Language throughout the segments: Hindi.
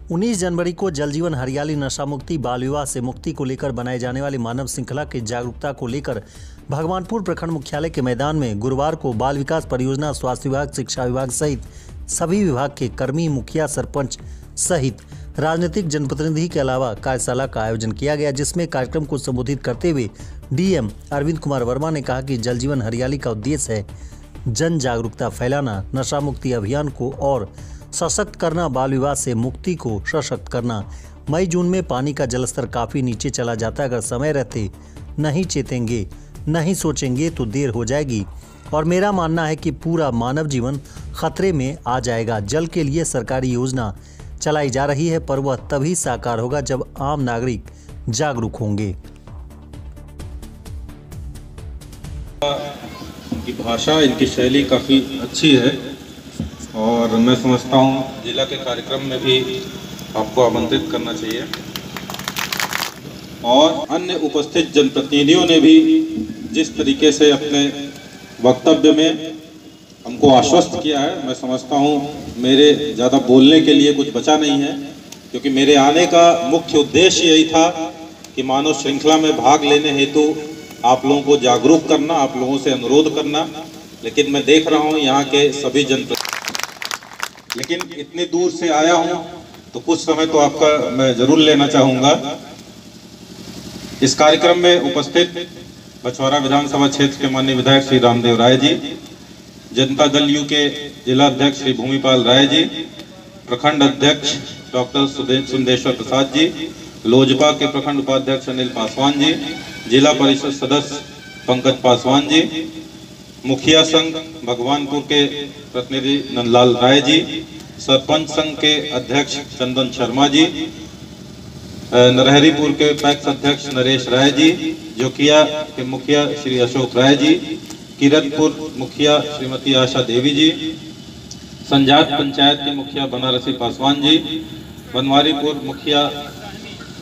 19 जनवरी को जल जीवन हरियाली नशा मुक्ति बाल विवाह से मुक्ति को लेकर बनाए जाने वाली मानव श्रृंखला की जागरूकता को लेकर भगवानपुर प्रखंड मुख्यालय के मैदान में गुरुवार को बाल विकास परियोजना, स्वास्थ्य विभाग, शिक्षा विभाग सहित सभी विभाग के कर्मी, मुखिया, सरपंच सहित राजनीतिक जनप्रतिनिधि के अलावा कार्यशाला का आयोजन किया गया, जिसमें कार्यक्रम को संबोधित करते हुए डीएम अरविंद कुमार वर्मा ने कहा कि जल जीवन हरियाली का उद्देश्य है जन जागरूकता फैलाना, नशा मुक्ति अभियान को और सशक्त करना, बाल विवाह से मुक्ति को सशक्त करना। मई जून में पानी का जलस्तर काफी नीचे चला जाता है। अगर समय रहते नहीं चेतेंगे, नहीं सोचेंगे तो देर हो जाएगी और मेरा मानना है कि पूरा मानव जीवन खतरे में आ जाएगा। जल के लिए सरकारी योजना चलाई जा रही है, पर वह तभी साकार होगा जब आम नागरिक जागरूक होंगे। इनकी भाषा, इनकी शैली काफ़ी अच्छी है और मैं समझता हूँ जिला के कार्यक्रम में भी आपको आमंत्रित करना चाहिए। और अन्य उपस्थित जनप्रतिनिधियों ने भी जिस तरीके से अपने वक्तव्य में हमको आश्वस्त किया है, मैं समझता हूँ मेरे ज़्यादा बोलने के लिए कुछ बचा नहीं है, क्योंकि मेरे आने का मुख्य उद्देश्य यही था कि मानव श्रृंखला में भाग लेने हेतु आप लोगों को जागरूक करना, आप लोगों से अनुरोध करना। लेकिन मैं देख रहा हूँ यहाँ के सभी लेकिन इतनी दूर से आया हूँ तो कुछ समय तो आपका मैं जरूर लेना चाहूँगा। इस कार्यक्रम में उपस्थित बछवाड़ा विधानसभा क्षेत्र के माननीय विधायक श्री रामदेव राय जी, जनता दल यू के जिला अध्यक्ष श्री भूमिपाल राय जी, प्रखंड अध्यक्ष डॉक्टर सुंदेश्वर प्रसाद जी, लोजपा के प्रखंड उपाध्यक्ष अनिल पासवान जी, जिला परिषद सदस्य पंकज पासवान जी, मुखिया संघ भगवानपुर के प्रतिनिधि नंदलाल राय जी, सरपंच संघ के अध्यक्ष चंदन शर्मा जी, नरहरीपुर के पैक्स अध्यक्ष नरेश राय जी, जोकिया के मुखिया श्री अशोक राय जी, किरतपुर मुखिया श्रीमती आशा देवी जी, संजात पंचायत के मुखिया बनारसी पासवान जी, बनवारीपुर मुखिया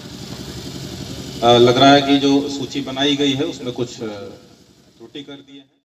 लग रहा है कि जो सूची बनाई गई है उसमें कुछ त्रुटि कर दी है।